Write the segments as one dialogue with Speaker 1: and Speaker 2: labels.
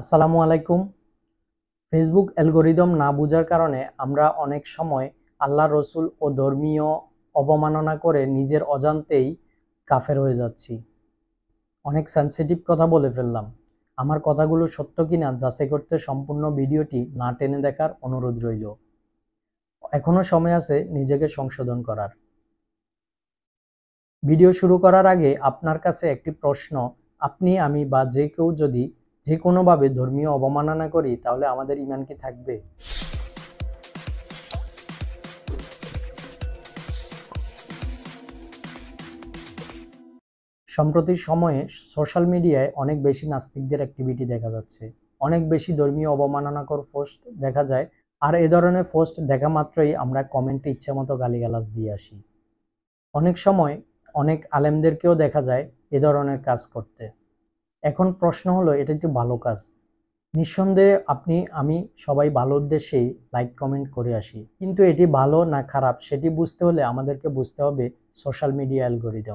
Speaker 1: আসসালামু আলাইকুম। Facebook algorithm না বুঝার কারণে আমরা অনেক সময় আল্লাহ রসুল ও ধর্মীয় অবমাননা করে নিজের অজান্তেই কাফের হয়ে যাচ্ছি। অনেক সেনসিটিভ কথা বলে ফেললাম। আমার কথাগুলো সত্য কিনা যাচাই করতে সম্পূর্ণ ভিডিওটি না টেনে দেখার অনুরোধ রইল। এখনো সময় আছে নিজেকে সংশোধন করার। ভিডিও শুরু করার আগে আপনার কাছে একটি প্রশ্ন, আপনি আমি বা যে কেউ যদি যে কোনোভাবে ধর্মীয় অবমাননা করি তাহলে আমাদের ঈমান কি থাকবে? সম্প্রতি সময়ে সোশ্যাল মিডিয়ায় অনেক বেশি নাস্তিকদের অ্যাক্টিভিটি দেখা যাচ্ছে। অনেক বেশি ধর্মীয় অবমাননাকর পোস্ট দেখা যায়। আর এ ধরনের পোস্ট দেখা মাত্রই আমরা কমেন্টে ইচ্ছামতো গালিগালাজ দিয়ে আসি। অনেক সময় অনেক আলেমদেরকেও দেখা যায় এ ধরনের কাজ করতে। এখন প্রশ্ন হলো, এটা তো ভালো কাজ। নিঃসন্দেহে আপনি আমি সবাই ভালো উদ্দেশ্যেই লাইক কমেন্ট করে আসি, কিন্তু এটি ভালো না খারাপ সেটি বুঝতে হলে আমাদেরকে বুঝতে হবে সোশ্যাল মিডিয়া অ্যালগরিদম।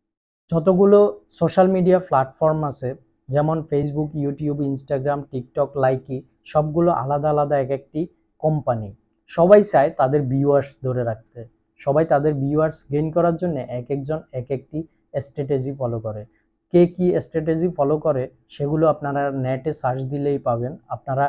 Speaker 1: যতগুলো সোশ্যাল মিডিয়া প্ল্যাটফর্ম আছে, যেমন Facebook, YouTube, Instagram, TikTok, Likee, সবগুলো আলাদা আলাদা এক একটি কোম্পানি। সবাই চায় তাদের ভিউয়ার্স ধরে রাখতে। সবাই তাদের ভিউয়ার্স গেইন করার জন্য এক একজন এক একটি স্ট্র্যাটেজি ফলো করে। কে কি স্ট্র্যাটেজি ফলো করে সেগুলো আপনারা নেটে সার্চ দিলেই পাবেন। আপনারা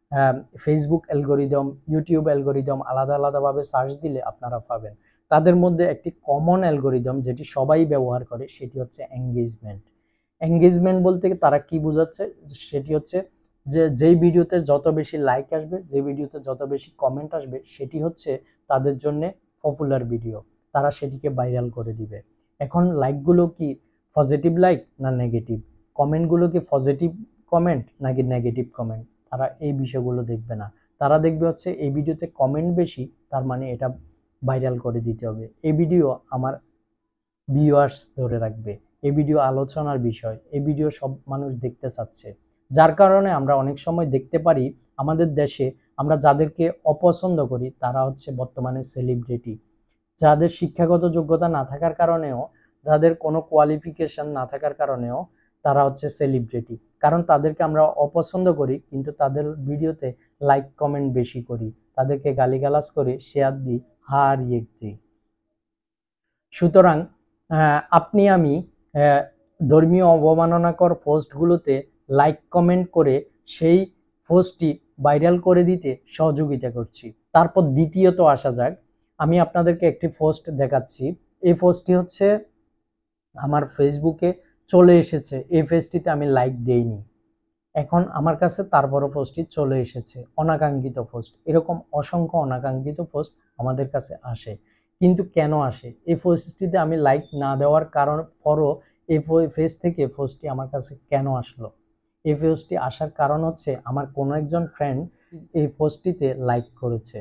Speaker 1: ফেসবুক অ্যালগরিদম, ইউটিউব অ্যালগরিদম আলাদা আলাদাভাবে সার্চ দিলে আপনারা পাবেন। তাদের মধ্যে একটি কমন অ্যালগরিদম যেটি সবাই ব্যবহার করে সেটি হচ্ছে এঙ্গেজমেন্ট। এঙ্গেজমেন্ট বলতে তারা কি বোঝাচ্ছে, সেটি হচ্ছে যে যেই ভিডিওতে যত বেশি লাইক আসবে, যে ভিডিওতে যত বেশি কমেন্ট আসবে, সেটি হচ্ছে তাদের জন্য পপুলার ভিডিও। তারা সেটিকে ভাইরাল করে দিবে। এখন লাইকগুলো কি পজিটিভ লাইক না নেগেটিভ, কমেন্টগুলো কি পজিটিভ কমেন্ট নাকি নেগেটিভ কমেন্ট, তারা এই বিষয়গুলো দেখবে না। তারা দেখবে হচ্ছে এই ভিডিওতে কমেন্ট বেশি, তার মানে এটা ভাইরাল করে দিতে হবে। এই ভিডিও আমার ভিউয়ার্স ধরে রাখবে, এই ভিডিও আলোচনার বিষয়, এই ভিডিও সব মানুষ দেখতে চাচ্ছে। যার কারণে আমরা অনেক সময় দেখতে পারি আমাদের দেশে আমরা যাদেরকে অপছন্দ করি তারা হচ্ছে বর্তমানে সেলিব্রিটি। যাদের শিক্ষাগত যোগ্যতা না থাকার কারণেও, যাদের কোনো কোয়ালিফিকেশন না থাকার কারণেও তারা হচ্ছে সেলিব্রিটি। কারণ তাদেরকে আমরা অপছন্দ করি, কিন্তু তাদের ভিডিওতে লাইক কমেন্ট বেশি করি, তাদেরকে গালিগালাজ করে শেয়ার দিই, হারিয়ে দিই। সুতরাং আপনি আমি ধর্মীয় অবমাননাকর পোস্টগুলোতে লাইক কমেন্ট করে সেই পোস্টটি ভাইরাল করে দিতে সহযোগিতা করছি। তারপর দ্বিতীয়ত আসা যাক, আমি আপনাদেরকে একটি পোস্ট দেখাচ্ছি। এই পোস্টটি হচ্ছে আমার ফেসবুকে চলে এসেছে, এই পেজটিতে আমি লাইক দেইনি। এখন আমার কাছে তারপরও পোস্টটি চলে এসেছে, অনাকাঙ্ক্ষিত পোস্ট। এরকম অসংখ্য অনাকাঙ্ক্ষিত পোস্ট আমাদের কাছে আসে। কিন্তু কেন আসে? এই পোস্টটিতে আমি লাইক না দেওয়ার কারণ পরও এই পেজ থেকে পোস্টটি আমার কাছে কেন আসলো? এই পোস্টটি আসার কারণ হচ্ছে আমার কোনো একজন ফ্রেন্ড এই পোস্টটিতে লাইক করেছে।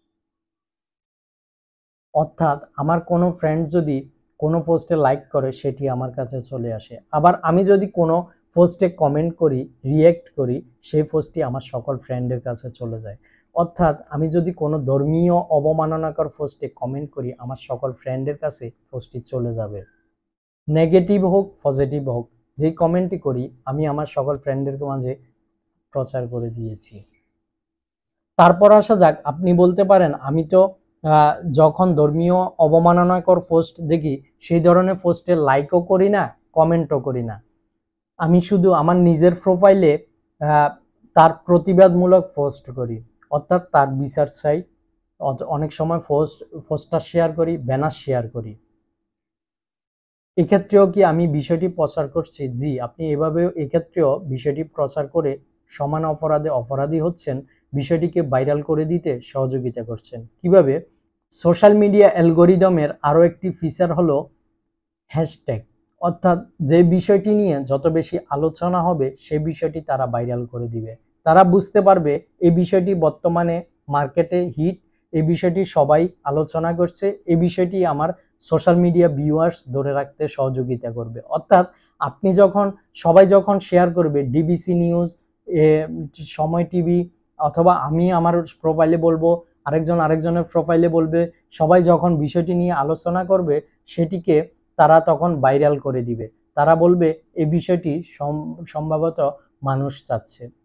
Speaker 1: অর্থাৎ আমার কোনো ফ্রেন্ড যদি কোনো পোস্টে লাইক করে সেটি আমার কাছে চলে আসে। আবার আমি যদি কোনো পোস্টে কমেন্ট করি, রিঅ্যাক্ট করি, সেই পোস্টটি আমার সকল ফ্রেন্ডের কাছে চলে যায়। অর্থাৎ আমি যদি কোনো ধর্মীয় অবমাননাকর পোস্টে কমেন্ট করি, আমার সকল ফ্রেন্ডের কাছে পোস্টটি চলে যাবে। নেগেটিভ হোক, পজিটিভ হোক, যেই কমেন্টই করি আমি আমার সকল ফ্রেন্ডের মাঝে প্রচার করে দিয়েছি। তারপর আসা যাক, আপনি বলতে পারেন আমি তো যখন ধর্মীয় অবমাননাকর পোস্ট দেখি সেই ধরনের পোস্টে লাইকও করি না, কমেন্টও করি না। আমি শুধু আমার নিজের প্রোফাইলে তার প্রতিবাদমূলক পোস্ট করি, অর্থাৎ তার বিচার চাই। অনেক সময় পোস্টার শেয়ার করি, ব্যানার শেয়ার করি। এক্ষেত্রেও কি আমি বিষয়টি প্রচার করছি? জি, আপনি এভাবেও এক্ষেত্রেও বিষয়টি প্রচার করে সমান অপরাধে অপরাধী হচ্ছেন, বিষয়টিকে ভাইরাল করে দিতে সহযোগিতা করছেন। কিভাবে? সোশ্যাল মিডিয়া অ্যালগরিদমের আরও একটি ফিচার হলো হ্যাশট্যাগ। অর্থাৎ যে বিষয়টি নিয়ে যত বেশি আলোচনা হবে সেই বিষয়টি তারা ভাইরাল করে দিবে। তারা বুঝতে পারবে এই বিষয়টি বর্তমানে মার্কেটে হিট, এই বিষয়টি সবাই আলোচনা করছে, এই বিষয়টি আমার সোশ্যাল মিডিয়া ভিউয়ার্স ধরে রাখতে সহযোগিতা করবে। অর্থাৎ আপনি যখন, সবাই যখন শেয়ার করবে, ডিবিসি নিউজ, সময় টিভি, অথবা আমি আমার প্রোফাইলে বলবো, আরেকজনের প্রোফাইলে বলবে, সবাই যখন বিষয়টি নিয়ে আলোচনা করবে সেটিকে তারা তখন ভাইরাল করে দিবে। তারা বলবে এই বিষয়টি সম্ভবত মানুষ চাচ্ছে।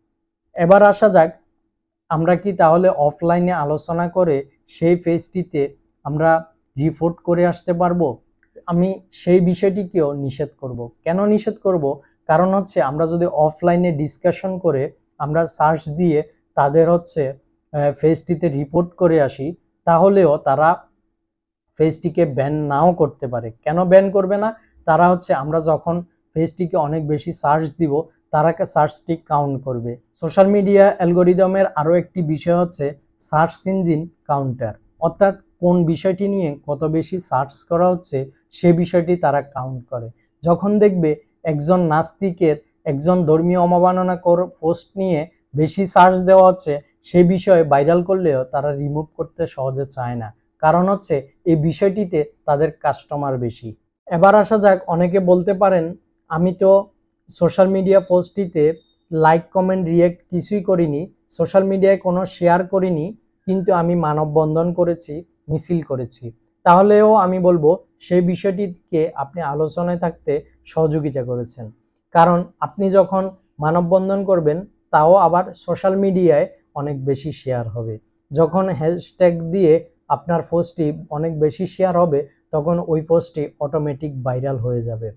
Speaker 1: এবার আসা যাক, আমরা কি তাহলে অফলাইনে আলোচনা করে সেই পেজটিতে আমরা রিপোর্ট করে আসতে পারবো? আমি সেই বিষয়টিকেও নিষেধ করব। কেন নিষেধ করব? কারণ হচ্ছে আমরা যদি অফলাইনে ডিসকাশন করে আমরা সার্চ দিয়ে তাদের হচ্ছে পেজটিতে রিপোর্ট করে আসি, তাহলেও তারা পেজটিকে ব্যান নাও করতে পারে। কেন ব্যান করবে না? তারা হচ্ছে আমরা যখন পেজটিকে অনেক বেশি সার্চ দিব, তারা সার্চটি কাউন্ট করবে। সোশ্যাল মিডিয়া অ্যালগোরিদমের আরও একটি বিষয় হচ্ছে সার্চ ইঞ্জিন কাউন্টার, অর্থাৎ কোন বিষয়টি নিয়ে কত বেশি সার্চ করা হচ্ছে সে বিষয়টি তারা কাউন্ট করে। যখন দেখবে একজন নাস্তিকের, একজন ধর্মীয় অবমাননাকর পোস্ট নিয়ে বেশি সার্চ দেওয়া হচ্ছে, সে বিষয়ে ভাইরাল করলেও তারা রিমুভ করতে সহজে চায় না, কারণ হচ্ছে এই বিষয়টিতে তাদের কাস্টমার বেশি। এবার আসা যাক, অনেকে বলতে পারেন আমি তো সোশ্যাল মিডিয়া পোস্টটিতে লাইক কমেন্ট রিয়েক্ট কিছুই করিনি, সোশ্যাল মিডিয়ায় কোনো শেয়ার করিনি, কিন্তু আমি মানববন্ধন করেছি, মিছিল করেছি। তাহলেও আমি বলবো সেই বিষয়টিকে আপনি আলোচনায় থাকতে সহযোগিতা করেছেন, কারণ আপনি যখন মানববন্ধন করবেন তাও আবার সোশ্যাল মিডিয়ায় অনেক বেশি শেয়ার হবে। যখন হ্যাশট্যাগ দিয়ে আপনার পোস্টটি অনেক বেশি শেয়ার হবে, তখন ওই পোস্টটি অটোমেটিক ভাইরাল হয়ে যাবে।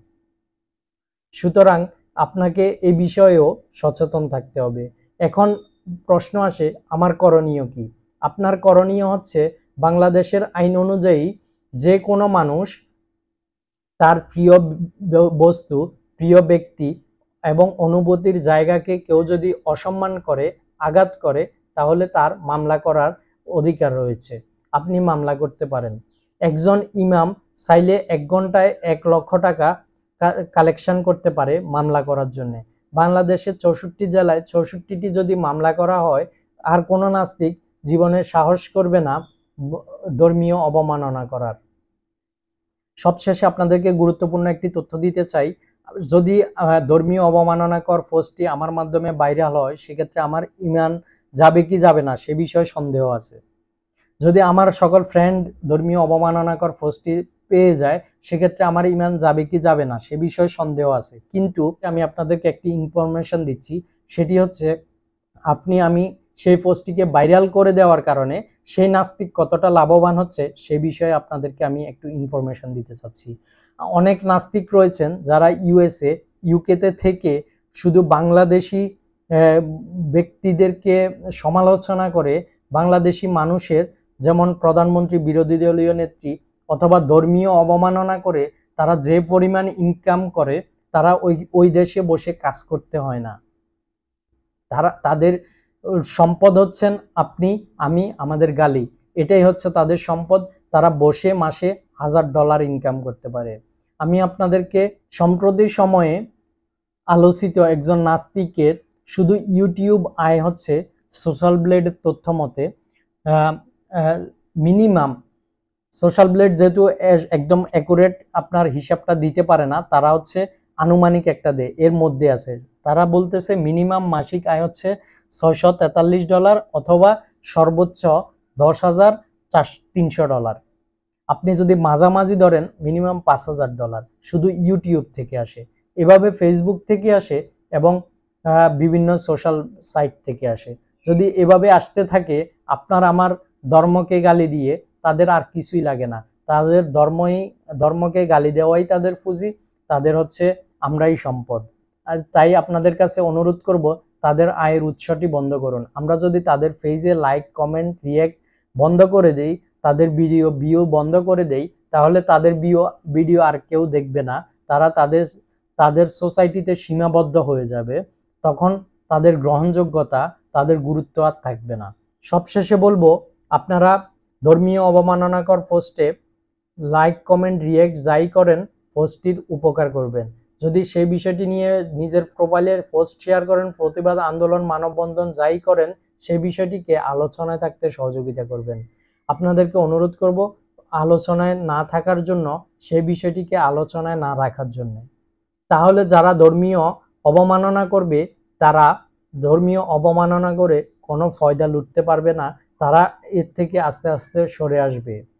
Speaker 1: সুতরাং আপনাকে এই বিষয়েও সচেতন থাকতে হবে। এখন প্রশ্ন আসে, আমার করণীয় কি? আপনার করণীয় হচ্ছে বাংলাদেশের আইন অনুযায়ী যে কোনো মানুষ তার প্রিয় বস্তু, প্রিয় ব্যক্তি এবং অনুভূতির জায়গাকে কেউ যদি অসম্মান করে, আঘাত করে, তাহলে তার মামলা করার অধিকার রয়েছে। আপনি মামলা করতে পারেন। একজন ইমাম চাইলে ১ ঘন্টায় ১ লক্ষ টাকা কালেকশন করতে পারে মামলা করার জন্য। বাংলাদেশের ৬৪ জেলায় ৬৪টি যদি মামলা করা হয়, আর কোনো নাস্তিক জীবনে সাহস করবে না ধর্মীয় অবমাননা করার। সবশেষে আপনাদেরকে গুরুত্বপূর্ণ একটি তথ্য দিতে চাই। যদি ধর্মীয় অবমাননাকর পোস্টটি আমার মাধ্যমে ভাইরাল হয়, সেক্ষেত্রে আমার ঈমান যাবে কি যাবে না সে বিষয়ে সন্দেহ আছে। যদি আমার সকল ফ্রেন্ড ধর্মীয় অবমাননাকর পোস্টটি পেয়ে যায়, সেক্ষেত্রে আমার ঈমান যাবে কি যাবে না সে বিষয়ে সন্দেহ আছে। কিন্তু আমি আপনাদেরকে একটি ইনফরমেশন দিচ্ছি, সেটি হচ্ছে আমি সেই পোস্টটিকে ভাইরাল করে দেওয়ার কারণে সেই নাস্তিক কতটা লাভবান হচ্ছে সে বিষয়ে আপনাদেরকে আমি একটু ইনফরমেশন দিতে চাচ্ছি। অনেক নাস্তিক রয়েছেন যারা ইউএসএ, ইউকেতে থেকে শুধু বাংলাদেশি ব্যক্তিদেরকে সমালোচনা করে বাংলাদেশি মানুষের, যেমন প্রধানমন্ত্রী, বিরোধী দলীয় নেত্রী অথবা ধর্মীয় অবমাননা করে তারা যে পরিমাণ ইনকাম করে, তারা ওই দেশে বসে কাজ করতে হয় না। তাদের সম্পদ হচ্ছেন আপনি, আমি, আমাদের গালি, এটাই হচ্ছে তাদের সম্পদ। তারা বসে মাসে $1000 ইনকাম করতে পারে। আমি আপনাদেরকে সম্প্রতি সময়ে আলোচিত একজন নাস্তিকের শুধু ইউটিউব আয় হচ্ছে সোশ্যাল ব্লেডের তথ্য মতে মিনিমাম, সোশ্যাল ব্লেড যেহেতু একদম অ্যাকুরেট আপনার হিসাবটা দিতে পারে না, তারা হচ্ছে আনুমানিক একটা দেয়, এর মধ্যে আছে। তারা বলতেছে মিনিমাম মাসিক আয় হচ্ছে $643 অথবা সর্বোচ্চ $10,300। আপনি যদি মাঝামাঝি ধরেন মিনিমাম $5,000 শুধু ইউটিউব থেকে আসে। এভাবে ফেসবুক থেকে আসে এবং বিভিন্ন সোশ্যাল সাইট থেকে আসে। যদি এভাবে আসতে থাকে, আপনার আমার ধর্মকে গালি দিয়ে তাদের আর কিছুই লাগে না। তাদের ধর্মকে গালি দেওয়াই তাদের পুঁজি, তাদের হচ্ছে আমরাই সম্পদ। আর তাই আপনাদের কাছে অনুরোধ করব, তাদের আয়ের উৎসটি বন্ধ করুন। আমরা যদি তাদের পেজে লাইক, কমেন্ট, রিয়েক্ট বন্ধ করে দেই, তাদের ভিউ বন্ধ করে দেই, তাহলে তাদের ভিডিও আর কেউ দেখবে না। তারা তাদের সোসাইটিতে সীমাবদ্ধ হয়ে যাবে। তখন তাদের গ্রহণযোগ্যতা, তাদের গুরুত্ব আর থাকবে না। সবশেষে বলবো, আপনারা ধর্মীয় অবমাননাকর পোস্টে লাইক, কমেন্ট, রিয়েক্ট যাই করেন, পোস্টটির উপকার করবেন। যদি সেই বিষয়টি নিয়ে নিজের প্রোফাইলে পোস্ট শেয়ার করেন, প্রতিবাদ আন্দোলন, মানববন্ধন যাই করেন, সেই বিষয়টিকে আলোচনায় থাকতে সহযোগিতা করবেন। আপনাদেরকে অনুরোধ করব আলোচনায় না থাকার জন্য, সেই বিষয়টিকে আলোচনায় না রাখার জন্য। তাহলে যারা ধর্মীয় অবমাননা করবে, তারা ধর্মীয় অবমাননা করে কোনো ফয়দা লুটতে পারবে না, তারা এর থেকে আস্তে আস্তে সরে আসবে।